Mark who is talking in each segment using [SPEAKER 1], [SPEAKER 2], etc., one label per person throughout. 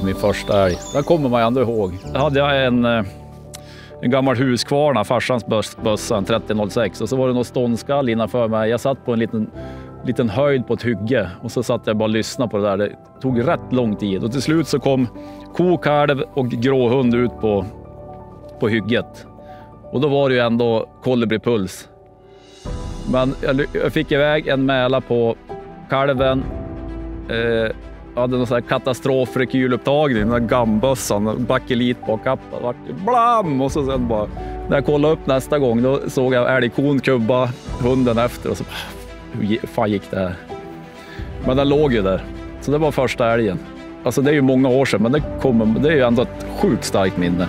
[SPEAKER 1] på min första älg. Den kommer man ändå ihåg. Då hade jag en gammal Husqvarna, farsans bössa, en 3006. Och så var det någon ståndskall innanför mig. Jag satt på en liten höjd på ett hygge. Och så satt jag bara och lyssnade på det där. Det tog rätt lång tid. Och till slut så kom ko, kalv och gråhund ut på hygget. Och då var det ju ändå kolibripuls. Men jag fick iväg en mäla på kalven. Jag hade någon sån här katastrofrekylupptagning, den där gambössan, bakelit på kappan. Vart blam! Och så sen bara, när jag kollade upp nästa gång, då såg jag älgkon kubba hunden efter. Och så, hur fan gick det här? Men den låg ju där. Så det var första älgen. Alltså det är ju många år sedan, men det är ju ändå ett sjukt starkt minne.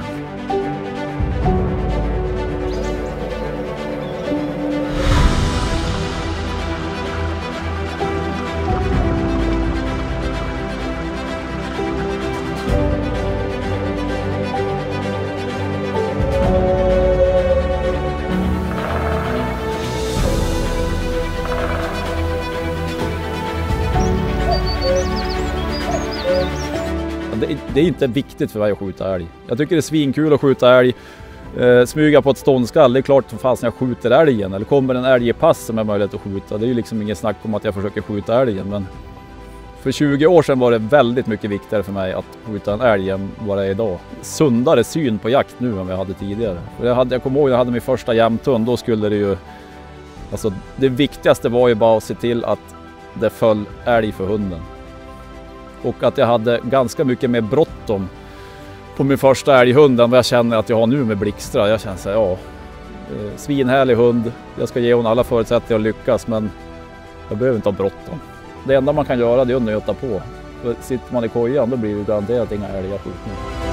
[SPEAKER 1] Det är inte viktigt för mig att skjuta älg. Jag tycker det är svinkul att skjuta älg. Smyga på ett ståndskall, det är klart som fast när jag skjuter älgen. Eller kommer en älg i pass som är möjligt att skjuta. Det är ju liksom ingen snack om att jag försöker skjuta älgen. Men för 20 år sedan var det väldigt mycket viktigare för mig att skjuta en älg än vad det är idag. Sundare syn på jakt nu än vad jag hade tidigare. Jag kommer ihåg när jag hade min första jämthund, då skulle det ju... Alltså det viktigaste var ju bara att se till att det föll älg för hunden. Och att jag hade ganska mycket mer bråttom på min första älghund än vad jag känner att jag har nu med Blixtra. Jag känner så här, ja, svinhärlig hund. Jag ska ge hon alla förutsättningar att lyckas, men jag behöver inte ha bråttom. Det enda man kan göra det är att nöta på. För sitter man i kojan, då blir det garanterat inga älgar skjutna.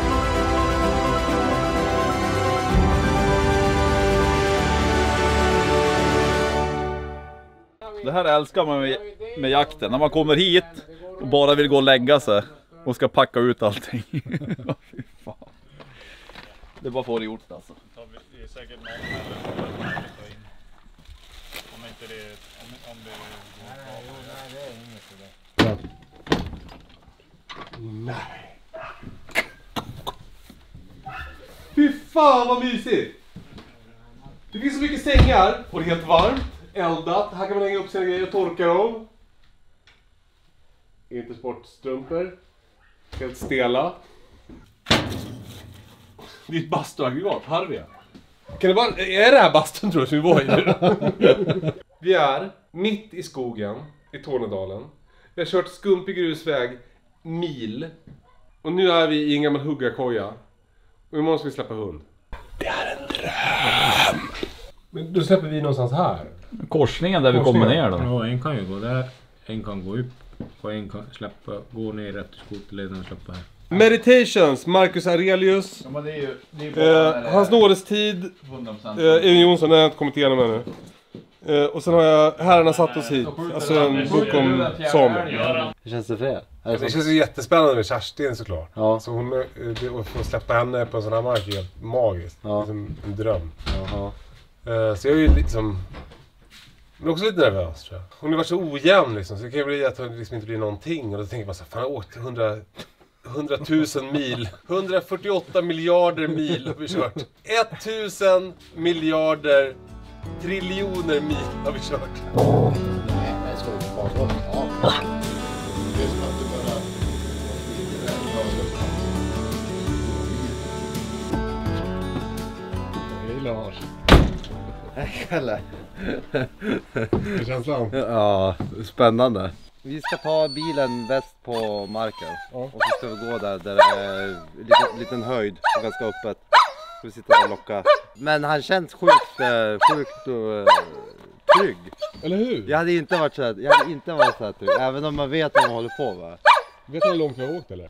[SPEAKER 1] Det här älskar man med jakten. När man kommer hit och bara vill gå och lägga sig och ska packa ut allting. Fy fan. Det är bara får det gjort alltså.
[SPEAKER 2] Det är säkert någon om inte det om det
[SPEAKER 3] Nej. Fy fan vad mysigt. Det finns så mycket sängar och det är helt varmt. Eldat, här kan man hänga upp sina grejer och torka dem. Inte sportstrumpor. Helt stela. Det är ett bastuaggregat, Harvey. Kan det vara, är det här bastun tror jag som vi var i nu? Vi är mitt i skogen i Tornedalen. Vi har kört skumpig grusväg mil. Och nu är vi i en gammal huggarkoja. Och imorgon ska vi släppa hund. Det är en dröm. Men då släpper vi någonstans här.
[SPEAKER 1] Korsningen där vi kommer ner då?
[SPEAKER 2] Ja, en kan ju gå där, en kan gå upp och en kan gå ner rätt i skoterleden och släppa här.
[SPEAKER 3] Meditations, Marcus Aurelius.
[SPEAKER 1] Ja, men det är
[SPEAKER 3] Hans nådestid.
[SPEAKER 1] 100%.
[SPEAKER 3] Evin Jonsson, den har jag inte kommit igenom ännu. Och sen har jag Herrarna satt oss hit. Alltså en bok om samer.
[SPEAKER 4] Hur känns det för er?
[SPEAKER 3] Det känns ju jättespännande med Kerstin såklart.
[SPEAKER 4] Ja.
[SPEAKER 3] Så hon, att få släppa henne på en sån här mark är helt magiskt.
[SPEAKER 4] Ja.
[SPEAKER 3] Liksom en dröm.
[SPEAKER 4] Jaha.
[SPEAKER 3] Så jag är ju liksom... Men också lite nervös tror jag. Hon har varit så ojämn liksom. Så det kan ju bli att det liksom inte blir någonting. Och då tänker man så här, fan jag har åkt 100 000 mil. 148 miljarder mil har vi kört. 1000 miljarder triljoner mil har vi kört. Hej Lars.
[SPEAKER 4] Hej Kalle.
[SPEAKER 3] Hur känns det?
[SPEAKER 4] Ja, spännande. Vi ska ta bilen väst på marken. Och så ska vi gå där det är liten höjd och ganska öppet. Ska vi sitta där och locka. Men han känns sjukt trygg.
[SPEAKER 3] Eller hur?
[SPEAKER 4] Jag hade inte varit så här trygg. Även om man vet vad man håller på med.
[SPEAKER 3] Vet du hur långt vi har åkt eller?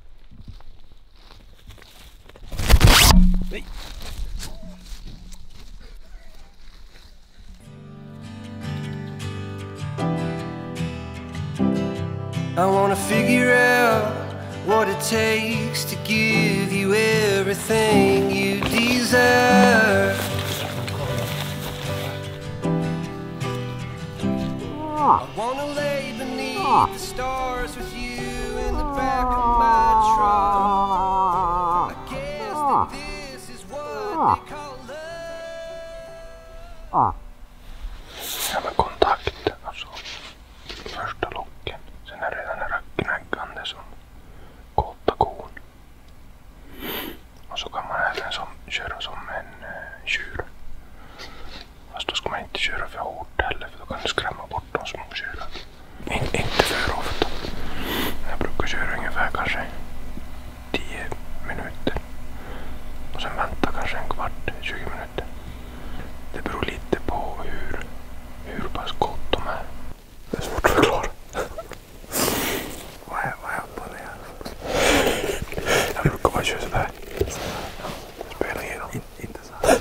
[SPEAKER 3] Nej.
[SPEAKER 5] I wanna figure out what it takes to give you everything you desire. I wanna lay beneath the stars with you in the back of my truck.
[SPEAKER 2] Ja, med kontakt. Alltså, första locken. Sen är redan en röcknäggande som kåta kon. Och så kan man även köra som en tjur. Fast då ska man inte köra för hårt heller, för då kan du skrämma bort de små tjuren. Inte för ofta. Jag brukar köra ungefär kanske 10 minuter. Och sen vänta kanske en kvart, 20 minuter. Det beror lite på hur pass gott de är. Det är svårt att förklara. Vad är på det? Jag brukar bara köra sådär. Spela igenom. Inte så här.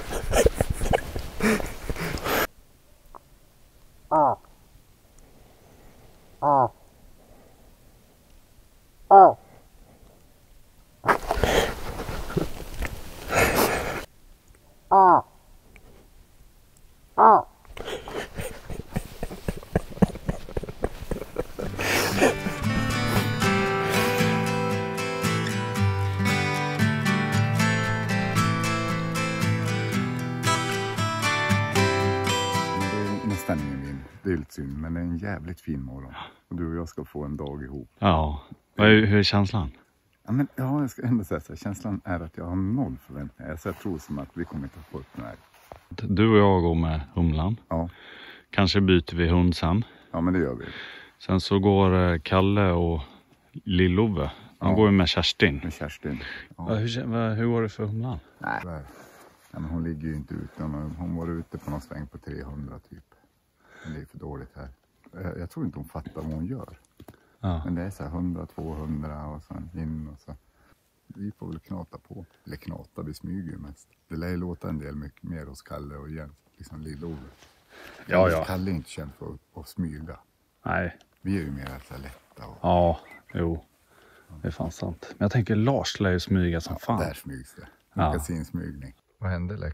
[SPEAKER 6] Nästan ingen vind, det är lite synd, men det är en jävligt fin morgon. Och du och jag ska få en dag ihop.
[SPEAKER 7] Ja, hur är känslan?
[SPEAKER 6] Ja, men jag ska ändå säga så här, känslan är att jag har noll förväntningar. Så jag tror som att vi kommer inte få upp den här.
[SPEAKER 7] Du och jag går med humlan.
[SPEAKER 6] Ja.
[SPEAKER 7] Kanske byter vi hund sen.
[SPEAKER 6] Ja, men det gör vi.
[SPEAKER 7] Sen så går Kalle och Lill-Ove. De går ju med Kerstin.
[SPEAKER 6] Med Kerstin. Ja.
[SPEAKER 7] Hur går det för humlan?
[SPEAKER 6] Nej, men hon ligger ju inte ute. Hon var ute på någon sväng på 300 typ. Men det är för dåligt här. Jag tror inte hon fattar vad hon gör.
[SPEAKER 7] Ja.
[SPEAKER 6] Men det är så här 100, 200 och sen in och så. Vi får väl knata på. Eller knata, vi smyger mest. Det lär ju låta en del mycket mer hos Kalle och Jens. Liksom Lill-Ove.
[SPEAKER 7] Ja.
[SPEAKER 6] Kalle är inte känd för att smyga.
[SPEAKER 7] Nej.
[SPEAKER 6] Vi är ju mer så här lätta. Och...
[SPEAKER 7] Ja, jo. Det är fan sant. Men jag tänker Lars lär ju smyga som fan.
[SPEAKER 6] Där smygs det. Magasinsmygning. Vad hände Lex?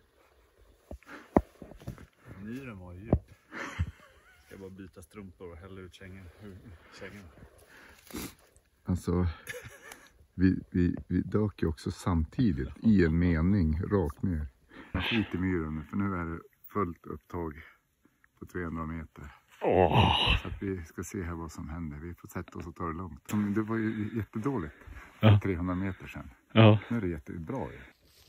[SPEAKER 7] Myren var ju djup. Ska bara byta strumpor och hälla ut kängen.
[SPEAKER 6] Alltså, vi dök ju också samtidigt i en mening rakt ner. Jag skiter i myren nu, för nu är det fullt upptag på 300 meter. Så att vi ska se här vad som händer. Vi får sätta oss och ta det lugnt. Det var ju jättedåligt för 300 meter sedan.
[SPEAKER 7] Ja.
[SPEAKER 6] Nu är det jättebra ju.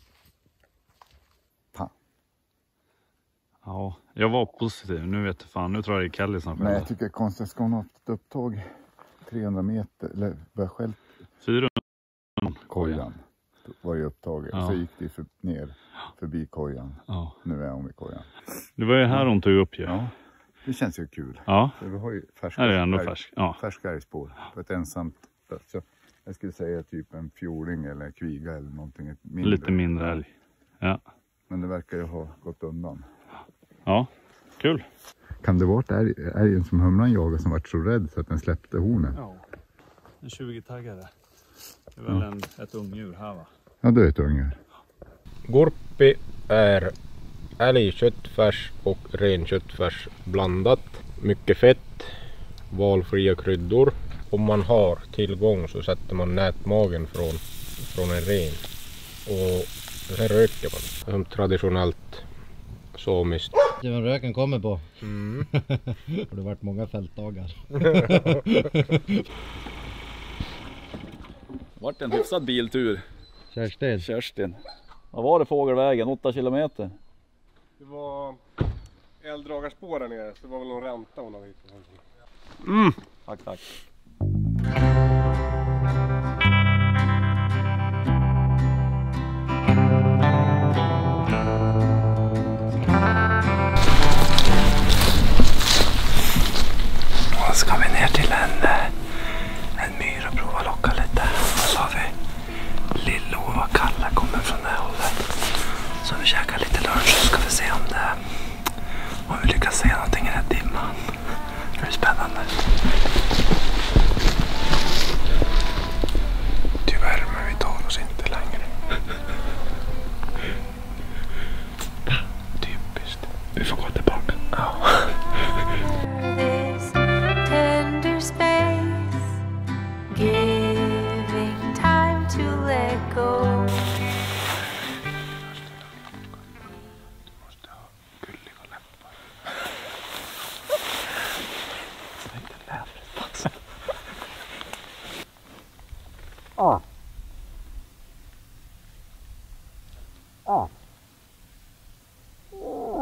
[SPEAKER 7] Ja, jag var positiv. Nu vet jag fan. Nu tror jag det är Kelly som
[SPEAKER 6] Nej, jag tycker det är konstigt. Ska hon ha ett upptag 300 meter? Eller börja själv?
[SPEAKER 7] 400.
[SPEAKER 6] Kojan var ju upptaget.
[SPEAKER 7] Ja.
[SPEAKER 6] Så gick det ner förbi kojan.
[SPEAKER 7] Ja.
[SPEAKER 6] Nu är hon vid kojan.
[SPEAKER 7] Det var ju här hon tog upp ju.
[SPEAKER 6] Ja, det känns ju kul.
[SPEAKER 7] Ja.
[SPEAKER 6] För vi har ju
[SPEAKER 7] Det är ändå färsk. Ja.
[SPEAKER 6] Färskare spår på ett ensamt. Så jag skulle säga typ en fjording eller kviga eller någonting.
[SPEAKER 7] Lite mindre älg. Ja.
[SPEAKER 6] Men det verkar ju ha gått undan.
[SPEAKER 7] Ja, kul.
[SPEAKER 6] Kan det vara att älgen som humlan jagade som var så rädd så att den släppte hornen?
[SPEAKER 7] Ja, en 20-taggare. Det är väl ett ungdjur här va?
[SPEAKER 6] Ja, det är ett ungdjur.
[SPEAKER 2] Gorpi är älgköttfärs och renköttfärs blandat. Mycket fett, valfria kryddor. Om man har tillgång så sätter man nätmagen från en ren. Och sen röker man. Som traditionellt samiskt.
[SPEAKER 4] Det var röken kommer på. Och det har varit många fältdagar.
[SPEAKER 1] Vart en hyfsad biltur.
[SPEAKER 4] Kerstin.
[SPEAKER 1] Vad var det fågelvägen? 8 kilometer.
[SPEAKER 3] Det var älgdragarspår där nere, så det var väl någon ränta hon hade hittat.
[SPEAKER 1] Tack.
[SPEAKER 5] Då ska vi ner till en myr och prova locka lite. Och så har vi Lill-Ove och Kalle kommer från det hållet. Så vi käkar lite lunch så ska vi se om vi lyckas se någonting i den här dimman. Det är spännande.
[SPEAKER 2] Tyvärr, men vi tar oss inte längre. Typiskt. Vi får gå tillbaka.
[SPEAKER 5] This tender space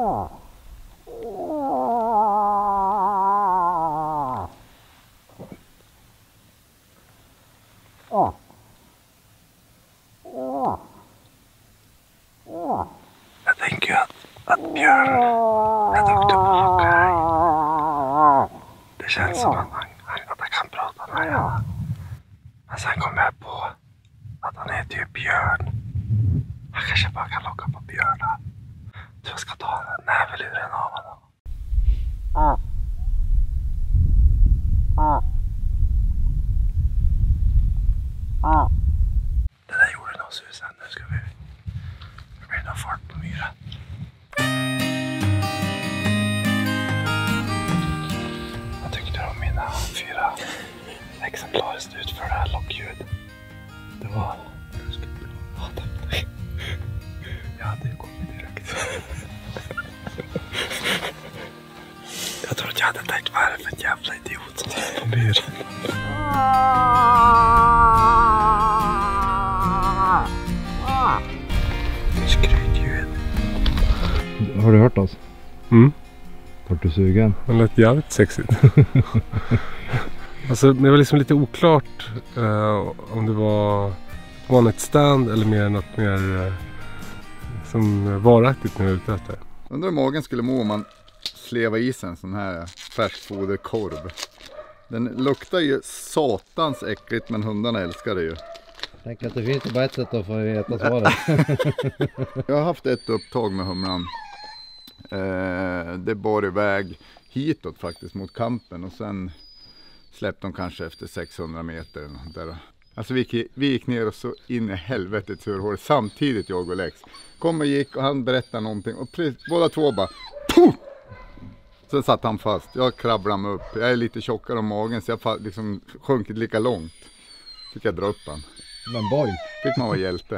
[SPEAKER 5] Jag tänker ju att Björn är duktig på att locka här. Det känns som att han kan prata med henne. Men sen kommer jag på att han heter ju Björn. Han kanske bara kan locka på björnar. Så jag ska ta näveluren av honom. Det där gjorde nog susen. Nu ska vi bli någon fart på myren. Vad tyckte du om mina 4 exemplariskt utförda lockljud? Det var... Ja, tack. Jag hade ju kommit direkt. Jag tror att jag hade tänkt, vad är det för en jävla idiot som sitter på myren? Skrytljud.
[SPEAKER 8] Har du hört oss?
[SPEAKER 3] Mm.
[SPEAKER 8] Vart du sugen?
[SPEAKER 3] Det lät jävligt sexigt. Alltså det var liksom lite oklart om det var one night stand eller mer något mer som varaktigt nu ute efter.
[SPEAKER 6] Undrar hur magen skulle må om man sleva i sig en sån här färskfoderkorv. Den luktar ju satans äckligt, men hundarna älskar det ju.
[SPEAKER 8] Tänk att det finns ju bara ett sätt att få veta svaret.
[SPEAKER 6] Jag har haft ett upptag med humlan. Det bar iväg hitåt faktiskt mot kampen och sen släppte de kanske efter 600 meter eller något där. Alltså vi gick ner och så in i helvetet surhår samtidigt, jag och Lex. Kom och gick och han berättade någonting och båda två bara POOH! Sen satt han fast. Jag krabblade mig upp. Jag är lite tjockare om magen så jag liksom sjunkit lika långt. Fick jag dra upp han.
[SPEAKER 8] Men boy.
[SPEAKER 6] Fick man vara hjälte.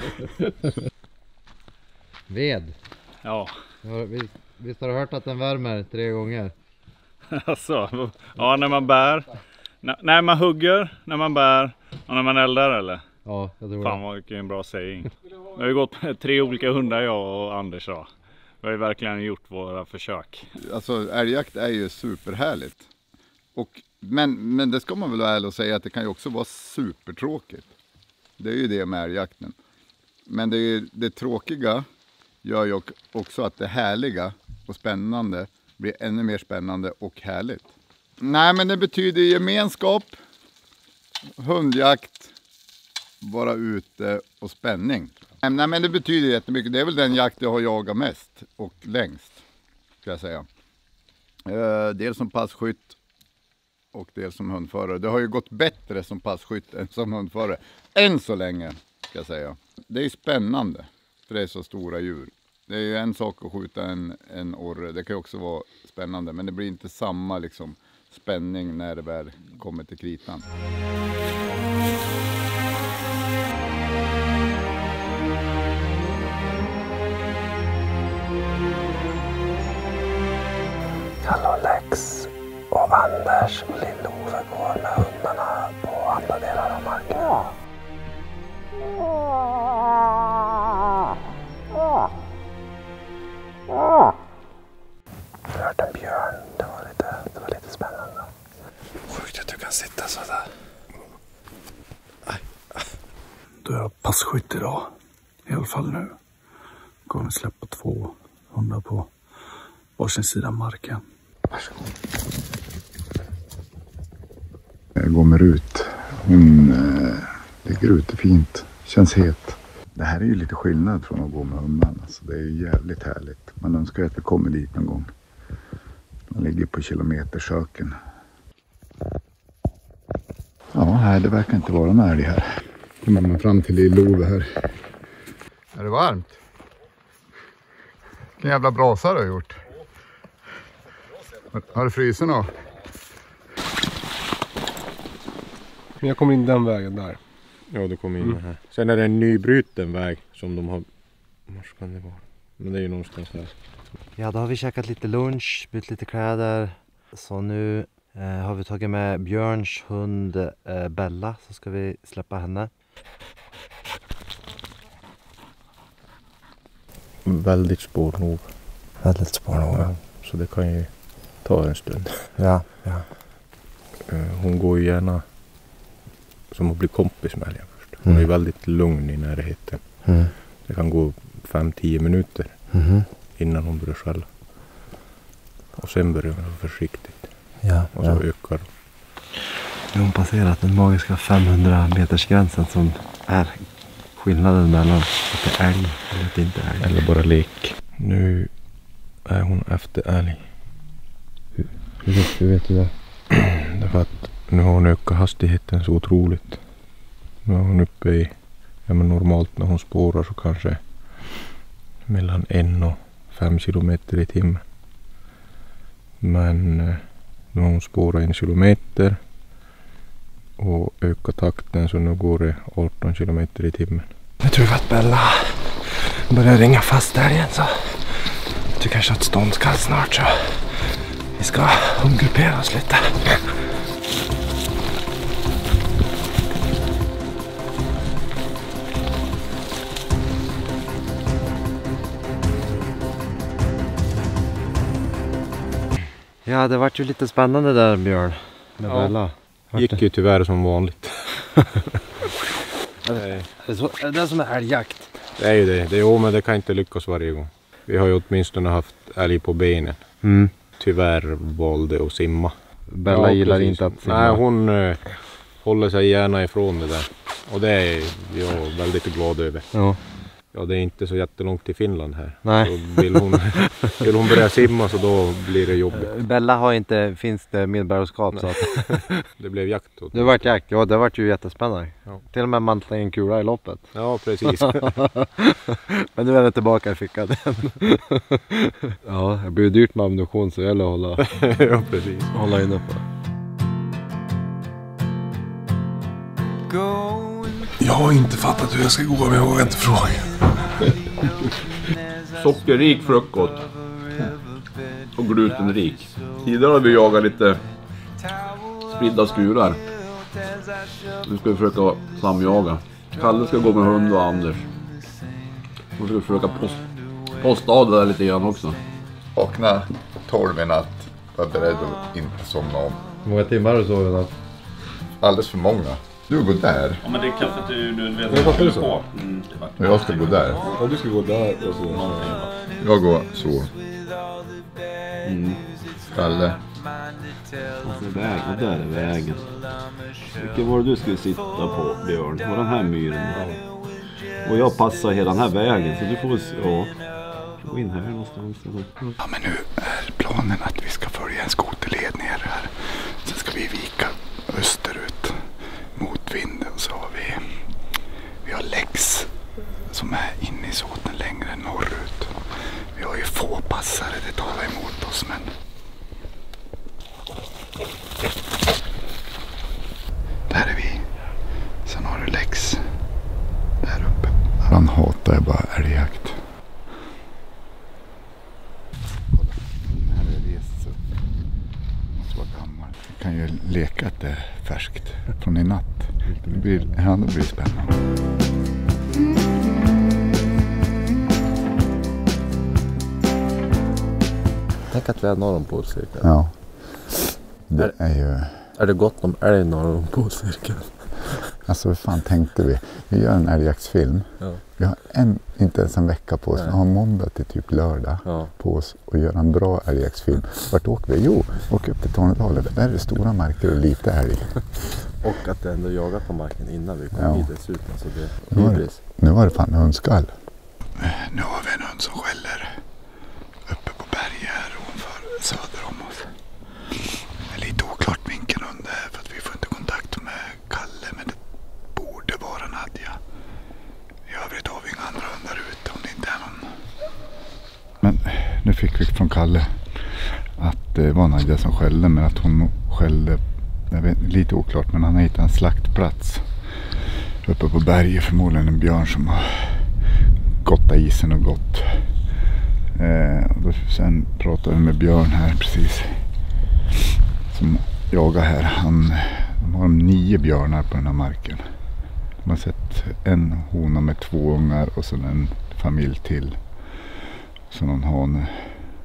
[SPEAKER 8] Ved.
[SPEAKER 1] Ja.
[SPEAKER 8] Visst har du hört att den värmer 3 gånger?
[SPEAKER 1] Alltså, ja, när man bär. När man hugger, när man bär och när man eldar, eller?
[SPEAKER 8] Ja, jag tror
[SPEAKER 1] Fan, vilken bra sägning. Vi har ju gått med 3 olika hundar, jag och Anders då. Vi har ju verkligen gjort våra försök.
[SPEAKER 6] Alltså älgjakt är ju superhärligt. Men det ska man väl vara ärlig och säga att det kan ju också vara supertråkigt. Det är ju det med älgjakten. Men det tråkiga gör ju också att det härliga och spännande blir ännu mer spännande och härligt. Nej, men det betyder gemenskap, hundjakt, vara ute och spänning. Nej, men det betyder jättemycket. Det är väl den jakt jag har jagat mest och längst, ska jag säga. Dels som passkytt och dels som hundförare. Det har ju gått bättre som passkytt än som hundförare. Än så länge, ska jag säga. Det är ju spännande, för det är så stora djur. Det är ju en sak att skjuta en orre. Det kan ju också vara spännande, men det blir inte samma liksom spänning när det väl kommer till kritan.
[SPEAKER 5] Kalle och Lex och Anders och Lill-Ove går med hundarna på andra delar av marken. Jag hörde en björn. Det var lite spännande. Sjukt att du kan sitta sådär.
[SPEAKER 9] Då är jag passkytt idag. I alla fall nu. Kommer släppa 2 hundar på varsin sida marken.
[SPEAKER 5] Varsågod.
[SPEAKER 6] Jag går med Rut. Hon ligger ute fint. Känns het. Det här är ju lite skillnad från att gå med hundarna. Alltså det är ju jävligt härligt. Man önskar att det kommer dit någon gång. Man ligger på kilometersöken. Ja, nej, det verkar inte vara någon älg här. Kommer man fram till Lill-Ove här. Är det varmt? Vilken jävla brasa du har gjort. Har du frysen då?
[SPEAKER 3] Men jag kommer in den vägen där.
[SPEAKER 2] Ja, du kommer in här. Sen är det en nybruten väg som de har... Var ska det vara? Men det är ju någonstans här.
[SPEAKER 4] Ja, då har vi käkat lite lunch, bytt lite kläder. Så nu har vi tagit med Björns hund Bella, så ska vi släppa henne.
[SPEAKER 2] Väldigt spårnog.
[SPEAKER 5] Väldigt spännande.
[SPEAKER 2] Ja, så det kan ju ta en stund.
[SPEAKER 5] Ja.
[SPEAKER 2] Hon går ju gärna som att bli kompis med älgen först. Hon är väldigt lugn i närheten. Det kan gå 5-10 minuter innan hon börjar skälla. Och sen börjar hon försiktigt.
[SPEAKER 5] Ja,
[SPEAKER 2] och så ökar.
[SPEAKER 5] Nu har hon passerat den magiska 500 metersgränsen som är skillnaden mellan att det är älg eller att det inte är älg.
[SPEAKER 2] Eller bara lek. Nu är hon efter älg.
[SPEAKER 5] Hur vet du det?
[SPEAKER 2] Därför att nu har hon ökat hastigheten så otroligt. Nu är hon uppe i, men normalt när hon spårar så kanske mellan 1 och 5 kilometer i timmen. Men nu har hon spårat 1 kilometer och ökat takten, så nu går det 18 kilometer i timmen.
[SPEAKER 5] Jag tror att Bella börjar ringa fast älgen, så du kanske har ett ståndskall snart, så vi ska omgruppera oss lite. Ja, det vart ju lite spännande där, Björn, med Bella.
[SPEAKER 2] Gick ju tyvärr som vanligt.
[SPEAKER 5] Är det som är älgjakt?
[SPEAKER 2] Det är ju det. Men det kan inte lyckas varje gång. Vi har ju åtminstone haft älg på benen. Tyvärr valde att simma.
[SPEAKER 5] Bella gillar inte att simma.
[SPEAKER 2] Nej, hon håller sig gärna ifrån det där. Och det är jag väldigt glad över. Ja, det är inte så jättelångt till Finland här.
[SPEAKER 5] Nej.
[SPEAKER 2] Så vill hon börja simma, så då blir det jobbigt.
[SPEAKER 5] Bella har inte finns det medborgarskap, så att
[SPEAKER 2] det blev jakt.
[SPEAKER 5] Det vart jakt, ja, det vart ju jättespännande. Ja. Till och med mantla en kula i loppet.
[SPEAKER 2] Ja, precis.
[SPEAKER 5] Men nu är det tillbaka i fickan. Ja, det blir dyrt med ammunition, så gäller att
[SPEAKER 2] ja, precis.
[SPEAKER 5] Hålla inne på.
[SPEAKER 3] Jag har inte fattat hur jag ska gå, men jag vågar inte fråga.
[SPEAKER 1] Sockerrik frukost och glutenrik. Tidigare har vi jagat lite spridda skurar. Nu ska vi försöka samjaga. Kalle ska gå med hund och Anders. Nu ska vi försöka posta av det där lite grann också.
[SPEAKER 6] Vakna 12 i natt. Var beredd att inte somna om.
[SPEAKER 5] Hur många timmar har du sovit då?
[SPEAKER 6] Alldeles för många. Du går där.
[SPEAKER 1] Ja, men det är kaffet du vet
[SPEAKER 3] vad du ska på.
[SPEAKER 6] Och jag ska gå där.
[SPEAKER 3] Ja, du ska gå där och så.
[SPEAKER 6] Jag går så. Kalle.
[SPEAKER 1] Alltså väg, och där är vägen. Vilken var det du skulle sitta på, Björn? Var den här myren? Och jag passar hela den här vägen, så du får gå in här någonstans.
[SPEAKER 6] Ja, men nu är planen att vi ska följa en skoterled ner här. Sen ska vi vika österut mot vinden, så har vi har Lex som är inne i såten längre norrut. Vi har ju få passare, det talar emot oss, men där är vi. Sen har du Lex där uppe. Han hatar ju bara älgjakt. Här är rest upp. Måste vara gammal. Vi kan ju leka att det är färskt från i natt. Det blir spännande.
[SPEAKER 5] Tänk att vi är norr om polcirkeln.
[SPEAKER 6] Ja. Det är ju...
[SPEAKER 5] Är det gott om älg norr om polcirkeln?
[SPEAKER 6] Alltså vad fan tänkte vi? Vi gör en älgjaktsfilm. Ja. Vi har inte ens en vecka på oss. Vi har måndag till typ lördag på oss och göra en bra älgjaktsfilm. Vart åker vi? Jo, åker upp till Tornedalen. Där är det stora marker och lite älg.
[SPEAKER 5] Och att det ändå jagat på marken innan vi kom hit dessutom. Så det
[SPEAKER 6] nu var det fan hundskall. Nu har vi en hund som skäller uppe på berget här ovanför söder om oss. Det är lite oklart vilken hund det är för att vi får inte kontakt med Kalle, men det borde vara Nadja. I övrigt har vi inga andra hundar ute om det inte är någon. Men nu fick vi från Kalle att det var Nadja som skällde, men att hon skällde, jag vet, lite oklart, men han har hittat en slaktplats uppe på berget, förmodligen en björn som har gått av isen och gått. Sen pratade vi med Björn här precis som jagar här. De har 9 björnar på den här marken. De har sett en hona med 2 ungar och sen en familj till. Så någon hane.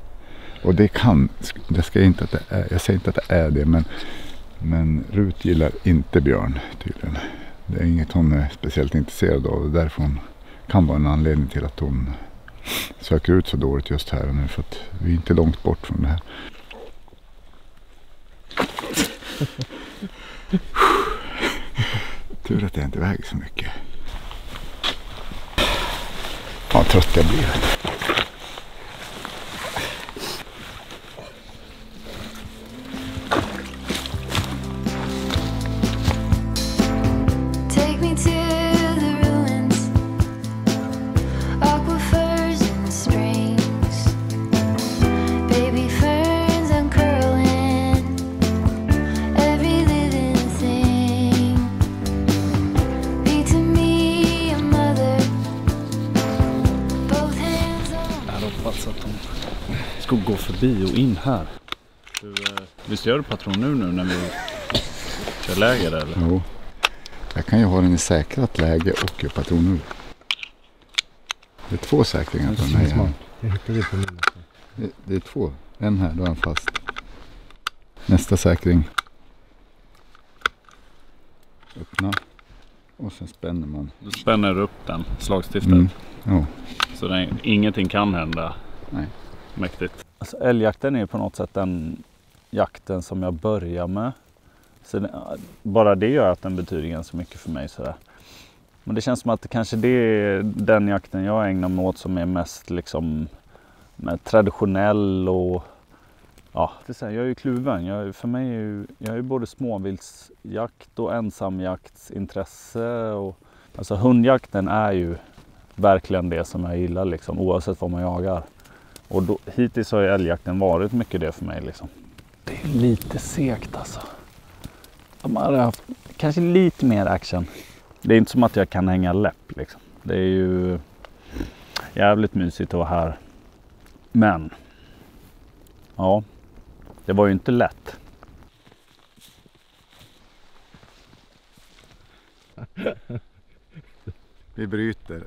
[SPEAKER 6] Och det ska inte att det är, jag säger inte att det är det, men Rut gillar inte björn tydligen. Det är inget hon är speciellt intresserad av, och därför kan vara en anledning till att hon söker ut så dåligt just här nu, för att vi är inte långt bort från det här. Tur att jag inte väger så mycket. Vad trött jag blir.
[SPEAKER 7] Gå förbi och in här. Visst gör du patron nu när vi kör läger eller?
[SPEAKER 6] Jo. Jag kan ju ha den i säkrat läge och patron nu. Det är 2 säkringar på den här. Det är 2. En här, då är han fast. Nästa säkring. Öppna. Och sen spänner man.
[SPEAKER 7] Då spänner du upp den, slagstiftet.
[SPEAKER 6] Ja.
[SPEAKER 7] Så ingenting kan hända.
[SPEAKER 6] Nej.
[SPEAKER 7] Mäktigt. Alltså, älgjakten är på något sätt den jakten som jag börjar med. Så bara det gör att den betyder ganska mycket för mig. Sådär. Men det känns som att kanske det är den jakten jag ägnar mig åt som är mest liksom, traditionell. Och ja, det är så här, jag är ju kluven. För mig är jag är både småviltsjakt och ensamjaktsintresse. Och, alltså hundjakten är ju verkligen det som jag gillar liksom, oavsett vad man jagar. Och hittills har ju älgjakten varit mycket det för mig liksom. Det är lite segt alltså. De har haft kanske lite mer action. Det är inte som att jag kan hänga läpp liksom. Det är ju jävligt mysigt att vara här. Men ja, det var ju inte lätt.
[SPEAKER 6] Vi bryter.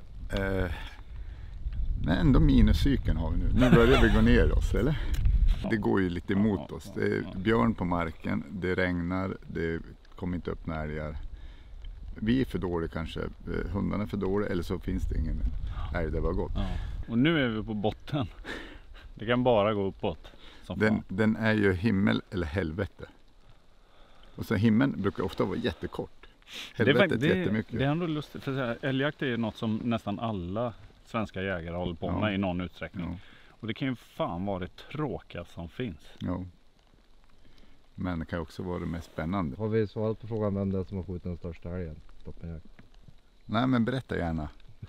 [SPEAKER 6] Men ändå minuscykeln har vi nu. Nu börjar vi gå ner oss, eller? Det går ju lite emot oss. Det är björn på marken, det regnar, det kommer inte upp älgar. Vi är för dåliga kanske, hundarna är för dåliga, eller så finns det ingen älg där vi har gått.
[SPEAKER 7] Ja. Och nu är vi på botten. Det kan bara gå uppåt.
[SPEAKER 6] Den är ju himmel eller helvete. Och så himmeln brukar ofta vara jättekort. Helvetet är jättemycket.
[SPEAKER 7] Det är ändå lustigt, för älgjakt är något som nästan alla svenska jägare håller på med i någon utsträckning. Ja. Och det kan ju fan vara det tråkiga som finns.
[SPEAKER 6] Ja. Men det kan också vara det mest spännande.
[SPEAKER 8] Har vi svarat på frågan vem det är som har skjutit den största älgen? Toppenjakt.
[SPEAKER 6] Nej, men berätta gärna.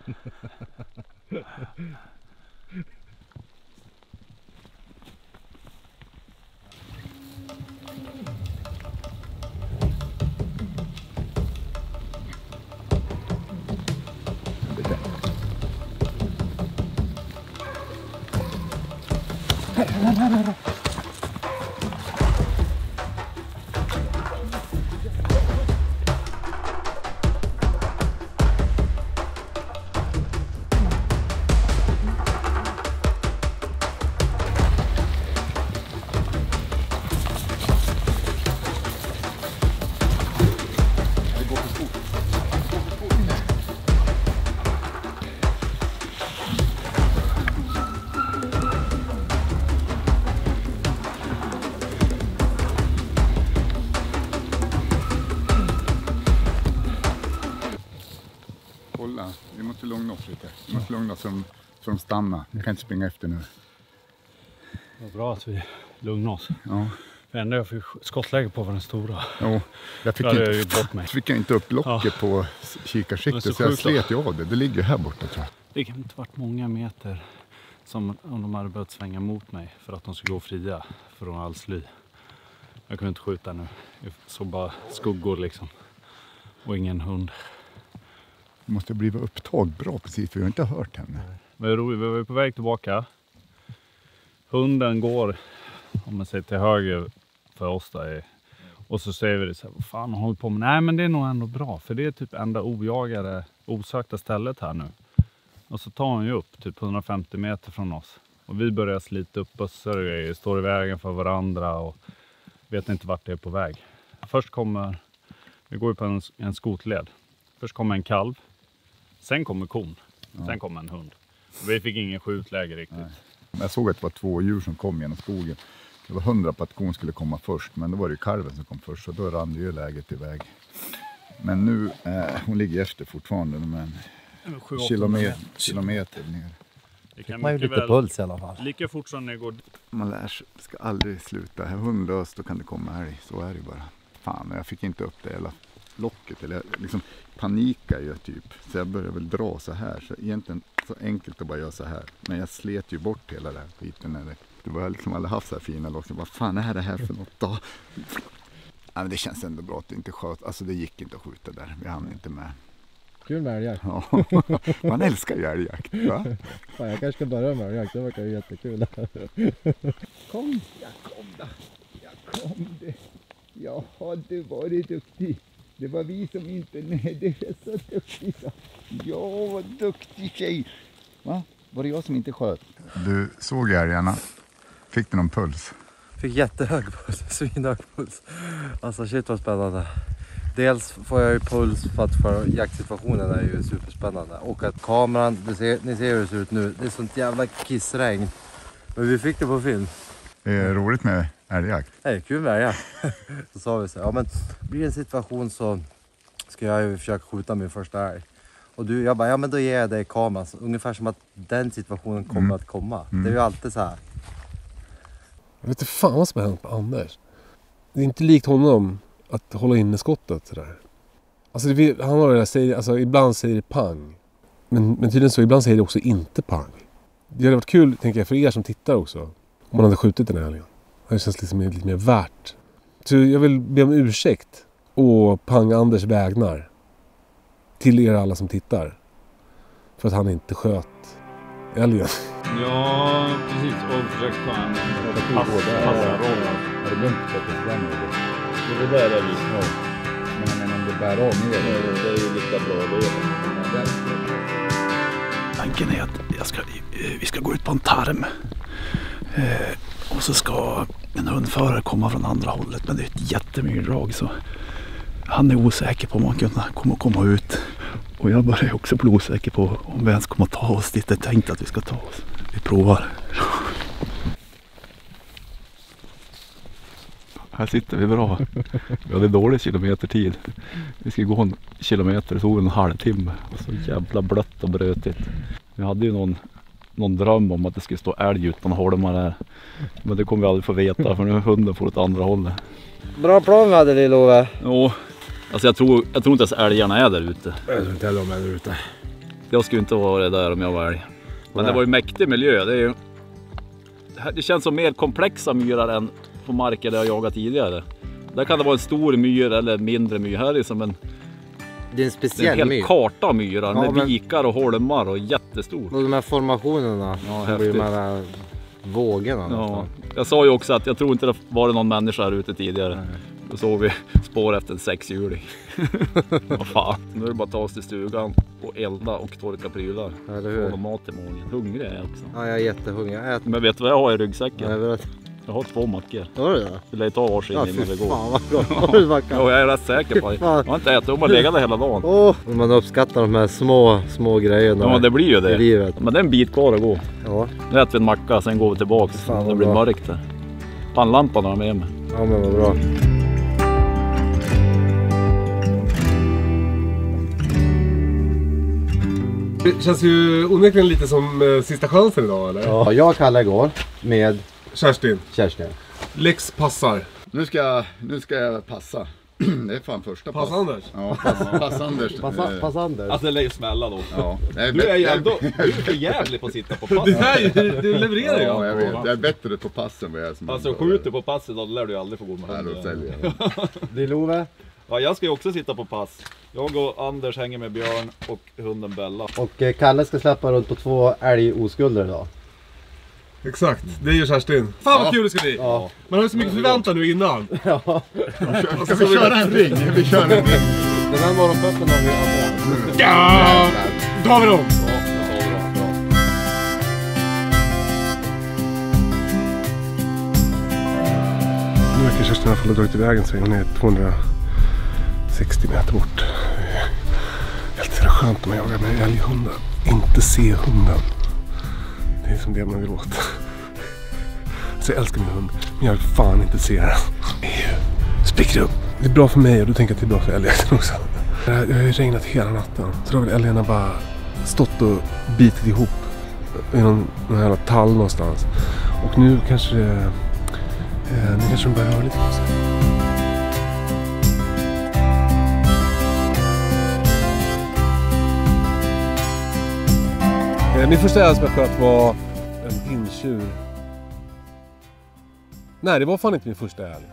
[SPEAKER 6] Vi måste lugna oss lite. Vi måste lugna oss så de stannar. Vi kan inte springa efter nu.
[SPEAKER 7] Det var bra att vi lugnar oss.
[SPEAKER 6] Ja.
[SPEAKER 7] För ändå jag fick skottläge på den stora.
[SPEAKER 6] Jo, jag fick inte upp locket på kikarsiktet så jag slet ju av det. Det ligger här borta tror jag.
[SPEAKER 7] Det kan inte varit många meter som om de hade börjat svänga mot mig för att de skulle gå fria från all sly. Jag kunde inte skjuta nu. Jag såg bara skuggor liksom. Och ingen hund.
[SPEAKER 6] Det måste bli upptag bra precis för jag har inte hört henne.
[SPEAKER 7] Men det är roligt, vi var på väg tillbaka. Hunden går, om man säger till höger för oss där. Och så säger vi det så här, vad fan håller på med? Nej men det är nog ändå bra. För det är typ enda osökta stället här nu. Och så tar hon ju upp typ 150 meter från oss. Och vi börjar slita upp bussar och grejer, står i vägen för varandra och vet inte vart det är på väg. Först kommer, vi går ju på en skotled. Först kommer en kalv, sen kommer kon, sen kommer en hund. Vi fick ingen skjutläge riktigt.
[SPEAKER 6] Nej. Jag såg att det var 2 djur som kom genom skogen. Det var 100 på att kon skulle komma först, men då var det kalven som kom först, så då rann ju läget iväg. Men nu, hon ligger efter fortfarande, men kilometer ner.
[SPEAKER 7] Det kan
[SPEAKER 4] man ju lite puls i alla fall.
[SPEAKER 7] Lika fort som det går.
[SPEAKER 6] Man lär sig, ska aldrig sluta. Är hundlös, då kan det komma älg. Så är det bara. Fan, jag fick inte upp det hela locket. Eller liksom panikar ju typ. Så jag började väl dra så här. Så egentligen så enkelt att bara göra så här. Men jag slet ju bort hela den här skiten. När det var liksom aldrig haft så här fina lock. Vad fan är det här för något då? Ja, men det känns ändå bra att det inte sköt. Alltså det gick inte att skjuta där. Vi hann inte med.
[SPEAKER 10] Kul med älgjakt.
[SPEAKER 6] Ja, man älskar ju älgjakt, va?
[SPEAKER 10] Fan, jag kanske ska börja med älgjakt, det verkar ju jättekul.
[SPEAKER 11] Kom, jag kom det. Ja, du var det duktig. Det var vi som inte, nej, det är så duktigt. Ja, vad duktig tjej. Va? Var det jag som inte sköt?
[SPEAKER 6] Du såg älgarna. Fick du någon puls?
[SPEAKER 4] Fick jättehög puls, svinhög puls. Alltså shit vad spännande. Dels får jag ju puls för jaktsituationen är ju superspännande. Och att kameran, ni ser hur det ser ut nu, det är sånt jävla kissregn. Men vi fick det på film.
[SPEAKER 6] Det är roligt med älgjakt.
[SPEAKER 4] Det är kul med älgjakt. Så sa vi så, ja men blir det en situation så ska jag ju försöka skjuta min första älg. Och jag bara, ja men då ger jag dig kameran. Så ungefär som att den situationen kommer att komma. Det är ju alltid så här.
[SPEAKER 3] Jag vet inte fan vad som har hänt på Anders. Det är inte likt honom att hålla inne skottet sådär. Alltså han har det där, säger, alltså ibland säger det pang. Men tydligen så, ibland säger det också inte pang. Det hade varit kul, tänker jag, för er som tittar också. Om man hade skjutit den här älgen. Det känns liksom lite mer värt. Så jag vill be om ursäkt. Och pang Anders vägnar. Till er alla som tittar. För att han inte sköt älgen.
[SPEAKER 7] Ja, precis. Och försökt ta en passarroll.
[SPEAKER 11] Har du glömt att det är
[SPEAKER 7] Det där är vi.
[SPEAKER 11] Men om det bär av ner
[SPEAKER 7] det är ju lika bra.
[SPEAKER 9] Tanken är att vi ska gå ut på en tarm. Och så ska en hundförare komma från andra hållet. Men det är ett jättemyrdrag så han är osäker på om man kan komma ut. Och jag börjar också bli osäker på om vi ens kommer att ta oss dit. Jag tänkte att vi ska ta oss. Vi provar.
[SPEAKER 1] Här sitter vi bra. Vi hade dålig kilometertid. Vi ska gå en kilometer, så en halvtimme. Så jävla blött och brötigt. Vi hade ju någon dröm om att det skulle stå älg utan holmar där. Men det kommer vi aldrig få veta för nu hunden får åt andra hållet.
[SPEAKER 4] Bra plan vi hade, Lillove.
[SPEAKER 1] Jo, alltså jag tror inte ens älgarna är där ute.
[SPEAKER 3] Jag tror inte heller de är där ute.
[SPEAKER 1] Jag skulle inte vara där om jag var älg. Men det var ju mäktig miljö. Det känns som mer komplexa myrar än på marker där jag jagat tidigare. Där kan det vara en stor myr eller mindre myr. Här är som
[SPEAKER 4] det är en speciell
[SPEAKER 1] hel
[SPEAKER 4] myr.
[SPEAKER 1] Karta av myrar med vikar och holmar och jättestort.
[SPEAKER 4] Och de här formationerna.
[SPEAKER 1] Ja,
[SPEAKER 4] häftigt. De här vågorna.
[SPEAKER 1] Ja. Jag sa ju också att jag tror inte det var någon människa här ute tidigare. Nej. Då såg vi spår efter en 6-hjuling. Vad fan. Nu är det bara att ta oss till stugan och elda och torka prylar.
[SPEAKER 4] Eller hur?
[SPEAKER 1] Få mat i magen. Hungrig är jag också.
[SPEAKER 4] Ja, jag är jättehungrig.
[SPEAKER 1] Men vet du vad jag har i ryggsäcken?
[SPEAKER 4] Jag vet.
[SPEAKER 1] Jag har 2 mackor.
[SPEAKER 4] Har du det?
[SPEAKER 1] Vi lär ta varsin innan vi går.
[SPEAKER 4] Fan vad gott. Har du macka?
[SPEAKER 1] Ja, jag är rätt säker på det. Jag har inte ätit. De har legat där hela dagen.
[SPEAKER 4] Man uppskattar de här små grejerna.
[SPEAKER 1] Ja, det blir ju det.
[SPEAKER 4] I livet.
[SPEAKER 1] Men det är en bit kvar att gå.
[SPEAKER 4] Ja.
[SPEAKER 1] Nu äter vi en macka, sen går vi tillbaks.
[SPEAKER 4] Fan,
[SPEAKER 1] det blir mörkt där. Pannlampan har jag med mig.
[SPEAKER 4] Ja, men vad bra.
[SPEAKER 3] Det känns ju onekligen lite som sista chansen idag, eller?
[SPEAKER 4] Ja, jag och Kalle går med
[SPEAKER 3] Kerstin.
[SPEAKER 4] Lex
[SPEAKER 3] passar.
[SPEAKER 6] Nu ska jag passa. Det är fan första
[SPEAKER 3] pass. Anders?
[SPEAKER 6] Ja, pass Anders.
[SPEAKER 4] Pass Anders.
[SPEAKER 1] Alltså det lär ju smälla då.
[SPEAKER 6] Ja.
[SPEAKER 1] Du är ju ändå för jävlig på att sitta på pass.
[SPEAKER 3] Du levererar ju.
[SPEAKER 6] Ja, jag vet. Jag är bättre på passen vad jag är som.
[SPEAKER 1] Alltså skjuter på passet då lär du ju aldrig få gå med hunden.
[SPEAKER 4] Det är Love.
[SPEAKER 1] Ja, jag ska ju också sitta på pass. Jag och Anders hänger med Björn och hunden Bella.
[SPEAKER 4] Och Kalle ska släppa runt på 2 älgoskulder idag.
[SPEAKER 3] Exakt, det är ju Kerstin. Fan vad kul det ska bli!
[SPEAKER 4] Ja.
[SPEAKER 3] Man har ju så mycket förväntan nu innan.
[SPEAKER 4] Ja.
[SPEAKER 6] Ska vi köra en ring? Vi kör en ring.
[SPEAKER 4] Den här morgonpöppen har vi andra.
[SPEAKER 3] Ja! Då har vi dem! tycker Kerstin har dragit i vägen så hon är 260 meter bort. Det är alltid skönt när man jagar med älghundar. Inte se hunden. Det är som det man vill åt. Så jag älskar min hund, men jag vill fan inte se den. Spricker upp. Det är bra för mig och du tänker att det är bra för älgjakten också. Det har ju regnat hela natten. Så då har väl älgarna bara stått och bitit ihop i någon jävla tall någonstans. Och nu kanske de börjar röra lite på sig. Min första älg som jag sköt var en pinntjur. Nej, det var fan inte min första älg.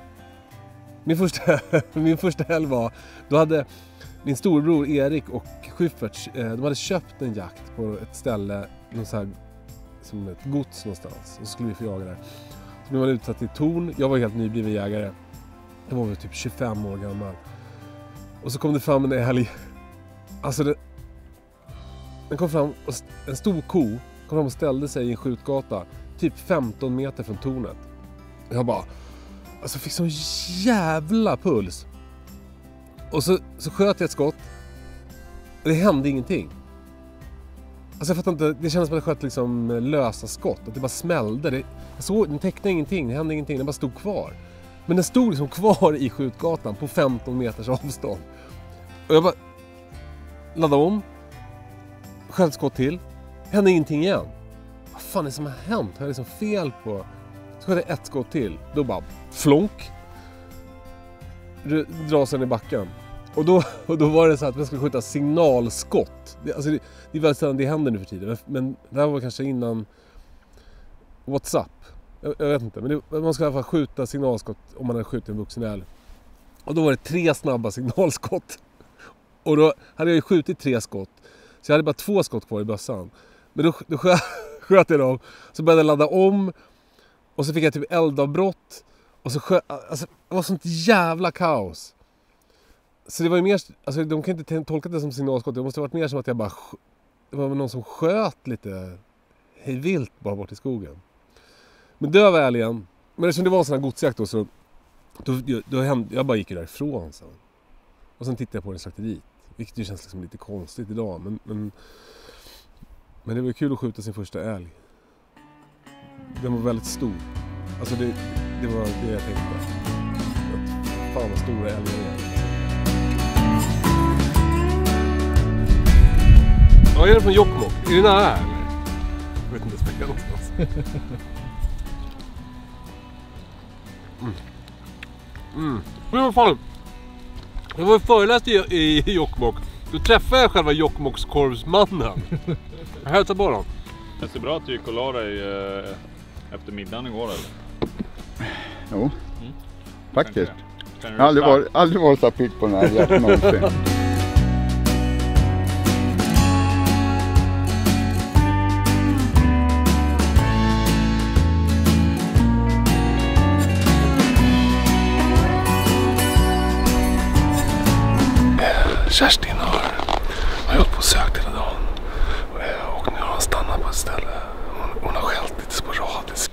[SPEAKER 3] Min första älg var... Då hade min storbror Erik och Schyfferts, de hade köpt en jakt på ett ställe, någon så här, som ett gods någonstans. Och så skulle vi få jaga där. Så blev man utsatt i torn. Jag var helt nybliven jägare. Jag var väl typ 25 år gammal. Och så kom det fram en älg. Alltså den kom fram, och en stor ko kom fram och ställde sig i en skjutgata. Typ 15 meter från tornet. Jag bara... Alltså fick sån jävla puls. Och så sköt jag ett skott. Det hände ingenting. Alltså jag fattar inte, det kändes som att jag sköt liksom lösa skott. Att det bara smällde. Den täckte ingenting, det hände ingenting. Den bara stod kvar. Men den stod liksom kvar i skjutgatan på 15 meters avstånd. Och jag bara laddade om. Sköt ett skott till. Hände ingenting igen. Vad fan är det som har hänt? Har jag liksom fel på... Så sköt jag ett skott till. Då bara flonk. Dras den i backen. Och då var det så att vi skulle skjuta signalskott. Det är väl sällan det händer nu för tiden. Men det här var kanske innan WhatsApp. Jag vet inte. Men man ska i alla fall skjuta signalskott om man hade skjutit en vuxen älg. Och då var det 3 snabba signalskott. Och då hade jag ju skjutit 3 skott. Så jag hade bara 2 skott kvar i bössan. Men då sköt jag dem. Så började jag ladda om. Och så fick jag typ eldavbrott. Och så alltså, det var sånt jävla kaos. Så det var ju mer... Alltså de kan inte tolka det som signalskott. Det måste ha varit mer som att jag bara... Det var någon som sköt lite vilt bara bort i skogen. Men döv älgen. Men eftersom det var en sån här godsjakt då, så... Då hände... Jag bara gick därifrån sen. Och sen tittade jag på den slakteriet. Vilket ju känns liksom lite konstigt idag. Men det var kul att skjuta sin första älg. Den var väldigt stor. Alltså det var det jag tänkte. Att fan vad stora älgar är. Ja, är det från Jokkmokk? Är det nära här eller? Jag vet inte ens var någonstans. Men vad fan? Jag var föreläst i Jokkmokk. Då träffade jag själva Jokkmokkskorvsmannen. Jag hälsade på dem.
[SPEAKER 7] Det ser bra att du gick och la dig efter middagen igår eller?
[SPEAKER 6] Jo, faktiskt. Jag har aldrig varit så pigg på den här jakten någonsin.
[SPEAKER 3] Kerstin har gjort på sökt hela dagen. Och nu har hon stannat på ett ställe. Hon har skällt lite sporadiskt.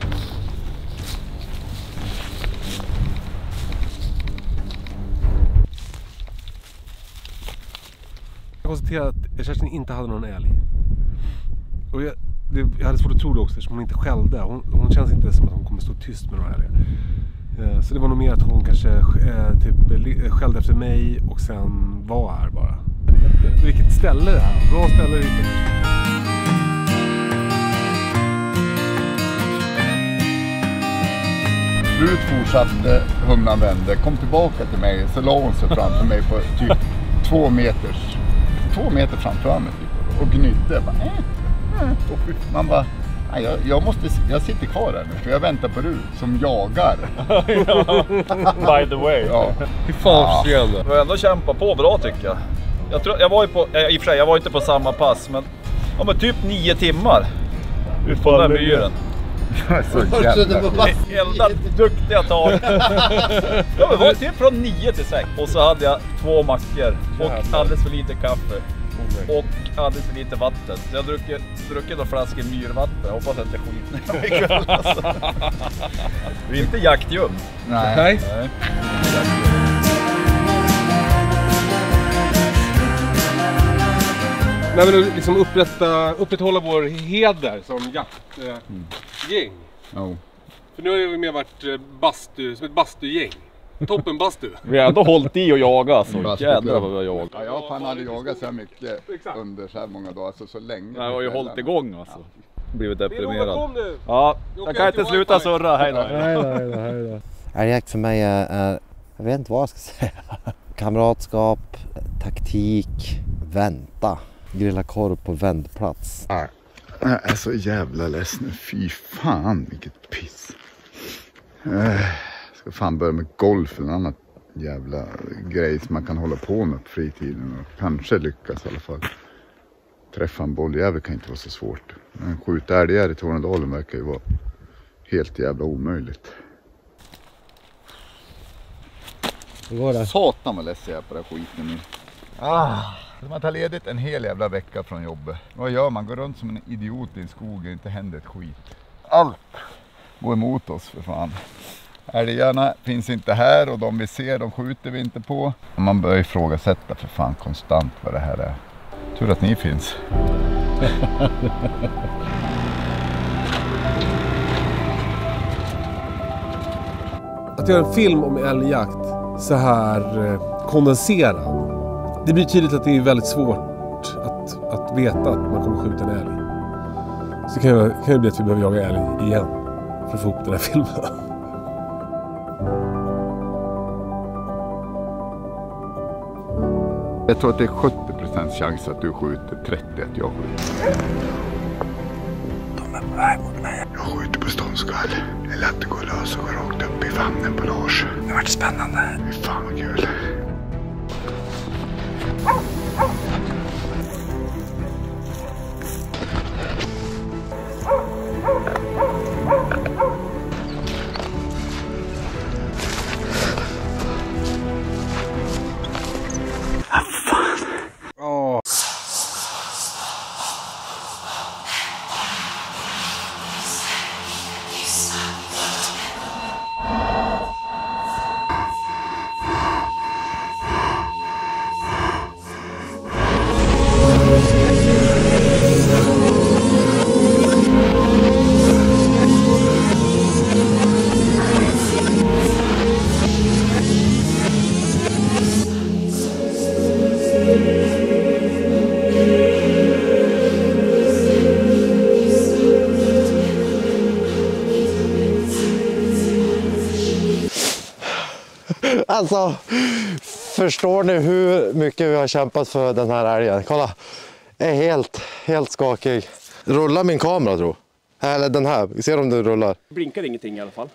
[SPEAKER 3] Jag konstaterade att Kerstin inte hade någon älg. Och jag hade svårt att tro det också eftersom hon inte skällde. Hon känns inte som att hon kommer stå tyst med några älgar. Så det var nog mer att hon kanske skällde efter mig och sen var här bara. Vilket ställe det här. Bra ställe det här.
[SPEAKER 6] Slut fortsatte, humlan vände, kom tillbaka till mig, så la hon sig framför mig på typ 2 meter framför mig typ, och gnydde. Man bara, jag sitter kvar här nu för jag väntar på du som jagar.
[SPEAKER 7] By the way.
[SPEAKER 6] Ja.
[SPEAKER 3] Hur fan försökande.
[SPEAKER 1] Jag har ändå kämpat på bra tycker jag. Jag var ju på, i och för sig, jag var inte på samma pass, men typ 9 timmar ut på den här myren.
[SPEAKER 6] Så jävla
[SPEAKER 1] Eldat duktiga tag. Det var typ från 9 till 6. Och så hade jag 2 mackor och alldeles för lite kaffe. Och hade inte lite vatten. Så jag druckit några flaskor myrvatten. Jag hoppas att det skiter ner ikväll alltså. Det är inte jaktljum.
[SPEAKER 3] Nej. Nej, men liksom upprätthålla vår heder som jaktgäng. För nu har vi mer varit bastu, som ett bastugäng. Toppen bastu.
[SPEAKER 1] Vi har ändå hållit i och jagat så jädrar vad vi har jagat.
[SPEAKER 6] Ja, jag fan hade jagat så här mycket under så här många dagar, alltså så länge.
[SPEAKER 1] Jag har ju hållit igång alltså. Blivit deprimerad.
[SPEAKER 3] Kom nu.
[SPEAKER 1] Ja, jag kan inte sluta surra. Hej då.
[SPEAKER 10] Hej då.
[SPEAKER 4] Älgjakt för mig är, jag vet inte vad jag ska säga. Kamratskap, taktik, vänta. Grilla korv på vändplats.
[SPEAKER 6] Jag är så jävla ledsen. Fy fan vilket piss. Ska fan börja med golf eller annat jävla grej som man kan hålla på med på fritiden och kanske lyckas i alla fall. Träffa en bolljävel kan inte vara så svårt. Men skjuta älgar i Tornedalen verkar ju vara helt jävla omöjligt.
[SPEAKER 10] Hur går det?
[SPEAKER 6] Satan vad ledsen jag är på det skiten nu. Man tar ledigt en hel jävla vecka från jobbet. Vad gör man? Går runt som en idiot i en skog och inte händer ett skit. Allt går emot oss för fan. Älgarna finns inte här och de vi ser de skjuter vi inte på. Man börjar ifrågasätta för fan konstant vad det här är. Tur att ni finns.
[SPEAKER 3] Att göra en film om älgjakt så här kondenserad. Det blir tydligt att det är väldigt svårt att veta att man kommer skjuta en älg. Så kan det bli att vi behöver jaga älg igen för att få ihop den här filmen.
[SPEAKER 6] Jag tror att det är 70% chans att du skjuter, 30% att jag skjuter.
[SPEAKER 5] De är på väg mot mig.
[SPEAKER 6] Jag skjuter på ståndskall. Eller att det går lös och går rakt upp i famnen på Lars.
[SPEAKER 5] Det har varit spännande.
[SPEAKER 6] Fy fan vad kul.
[SPEAKER 4] Alltså, förstår ni hur mycket vi har kämpat för den här älgen? Kolla, jag är helt skakig. Rullar min kamera tror jag. Eller den här, vi ser om det rullar.
[SPEAKER 12] Blinkar ingenting i alla fall.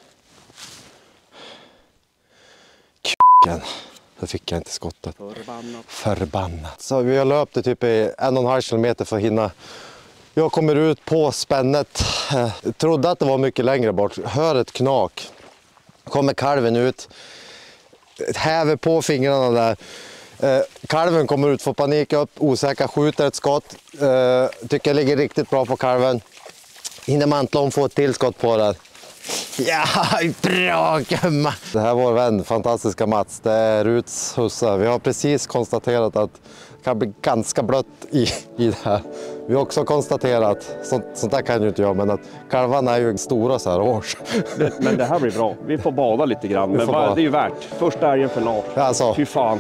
[SPEAKER 4] K***en. Då fick jag inte skottet. Förbannat. Så vi har löpt typ i 1,5 kilometer för att hinna. Jag kommer ut på spännet. Jag trodde att det var mycket längre bort. Hör ett knak. Kommer kalven ut. Häver på fingrarna där. Kalven kommer ut, får panik upp, osäker, skjuter ett skott. Tycker jag ligger riktigt bra på kalven. Hinner mantla om, få ett tillskott på den. Ja, bra gumma! Det här var vår vän, fantastiska Mats. Det är Ruts hussa. Vi har precis konstaterat att det kan bli ganska blött i det här. Vi har också konstaterat, sånt där kan ju inte jag, men att kalvarna är ju stora så här års.
[SPEAKER 12] Men det här blir bra. Vi får bada lite grann, men det är ju värt. Första älgen för Lars.
[SPEAKER 4] Alltså.
[SPEAKER 12] Fy fan.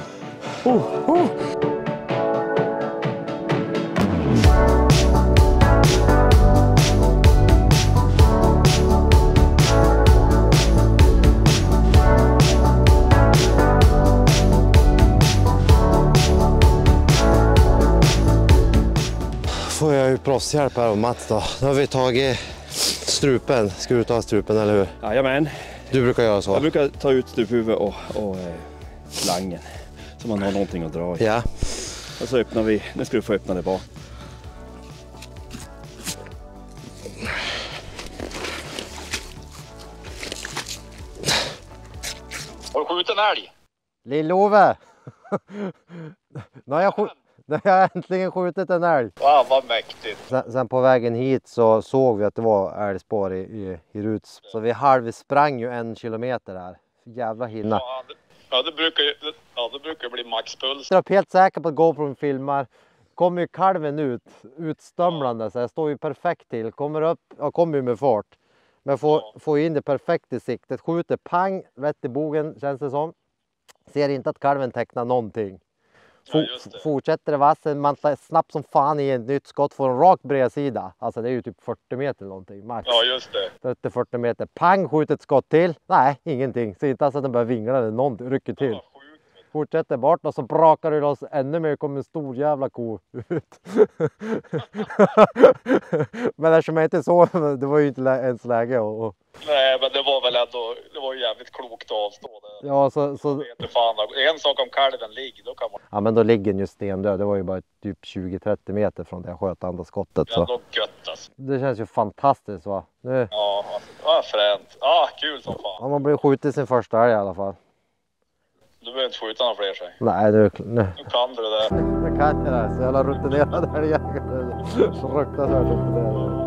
[SPEAKER 4] Får jag ju proffshjälp här av Mats då. Nu har vi tagit strupen. Ska du ta strupen eller hur?
[SPEAKER 12] Jajamän.
[SPEAKER 4] Du brukar göra så?
[SPEAKER 12] Jag brukar ta ut struphuvudet och slangen. Så man har någonting att dra i.
[SPEAKER 4] Ja.
[SPEAKER 12] Och så öppnar vi. Nu ska du få öppna det bak.
[SPEAKER 13] Har du skjutit en älg?
[SPEAKER 4] Lill-Ove! Nu har jag äntligen skjutit en älg.
[SPEAKER 13] Wow, vad mäktigt.
[SPEAKER 4] Sen på vägen hit så såg vi att det var älgspår i Ruts. Så vi halvsprang ju 1 kilometer här. Jävla hinna.
[SPEAKER 13] Ja, det brukar bli maxpuls.
[SPEAKER 4] Jag är helt säker på att GoPro filmar. Kommer ju kalven utstömlande så jag står ju perfekt till. Kommer upp, jag kommer ju med fart. Men får in det perfekt i siktet. Skjuter pang, rätt i bogen känns det som. Ser inte att kalven tecknar någonting. Fortsätter det vassen, mantlar snabbt som fan i ett nytt skott. Får en rak bredsida. Alltså det är ju typ 40 meter eller någonting max.
[SPEAKER 13] Ja, just det.
[SPEAKER 4] 30-40 meter. Pang, skjuter ett skott till. Nej, ingenting. Ser inte alltså att den börjar vingla eller någonting. Rycker till. Fortsätter bort och så brakar det loss ännu mer. Kommer en stor jävla ko ut. Men eftersom jag inte såg, det var ju inte ens läge.
[SPEAKER 13] Nej, men det var väl ändå, det var ju jävligt klokt att avstå det.
[SPEAKER 4] Ja, så...
[SPEAKER 13] Fan, en sak om kalven ligger, då kan man...
[SPEAKER 4] Ja, men då ligger den ju stendöd. Det var ju bara typ 20-30 meter från där jag sköt andra skottet.
[SPEAKER 13] Så. Ja, då gött alltså.
[SPEAKER 4] Det känns ju fantastiskt va? Nu...
[SPEAKER 13] Ja, fränt. Ja, kul som fan.
[SPEAKER 4] Ja, man blir skjutit sin första älg i alla fall.
[SPEAKER 13] Du behöver inte skjuta några fler sig.
[SPEAKER 4] Nej, nu
[SPEAKER 13] kan du det där.
[SPEAKER 4] Det kan jag det. Så jävla rutinerad älgjägare. Så fruktansvärt rutinerad.